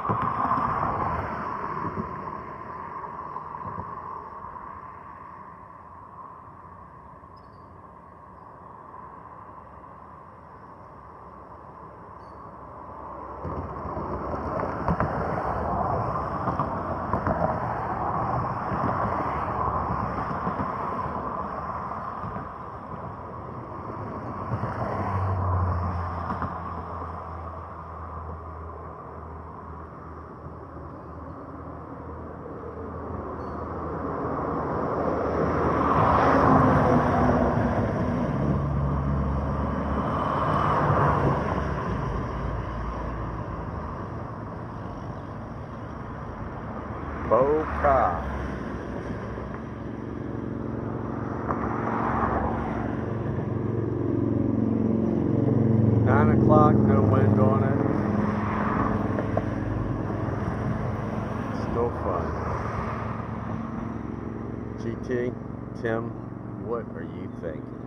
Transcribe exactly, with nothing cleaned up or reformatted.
Boca. Nine o'clock, no wind on it. Still fun. G T, Tim, what are you thinking?